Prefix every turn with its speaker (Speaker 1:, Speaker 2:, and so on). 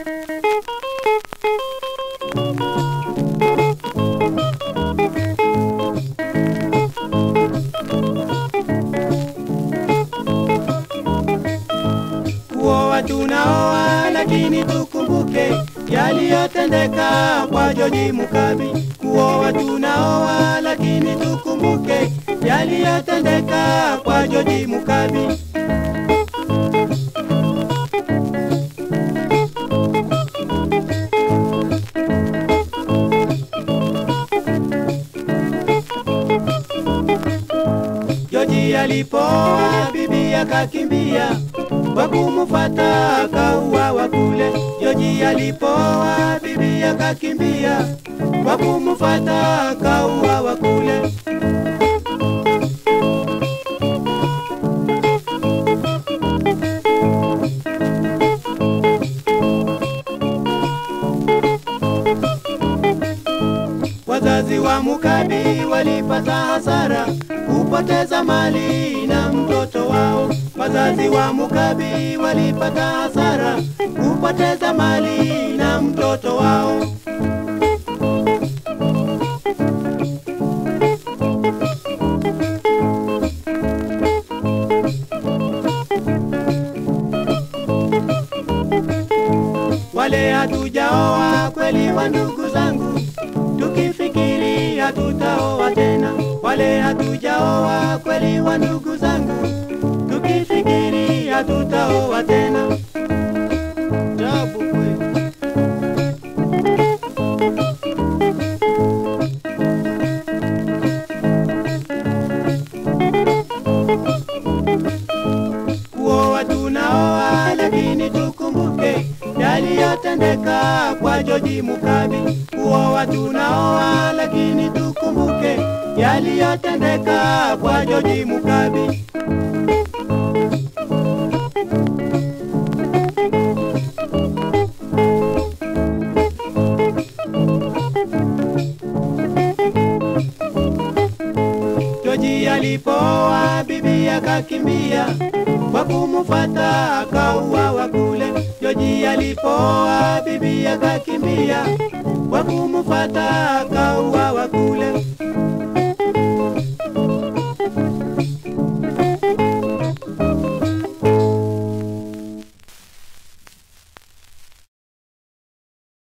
Speaker 1: Kuoa tunaoa lakini tukumbuke yaliyotendeka kwa George Mukabi. Kuoa tunaoa lakini tukumbuke yaliyotendeka kwa George Mukabi. George alipoa bibi akakimbia, kwa kumfuata akauawa kule. George alipoa bibi akakimbia, kwa kumfuata akauawa kule. Wazazi wa Mukabi walipata hasara, kupoteza mali na mtoto wao. Wazazi wa Mukabi walipata hasara, kupoteza mali na mtoto wao. Wale hatujaoa kweli wa ndugu zangu, tukifikiri hatutaoa tena. Wale hatujaoa kweli wa ndugu zangu, tukifikiri hatutaoa tena. Jabu kweli. Kuoa tunaoa lakini tukumbuke yaliyotendeka kwa George Mukabi. Kuoa tunaoa lakini tukumbuke yaliyotendeka kwa George Mukabi. George alipoa bibi akakimbia, kwa kumfuata akauawa kule. George alipoa bibi akakimbia, kwa kumfuata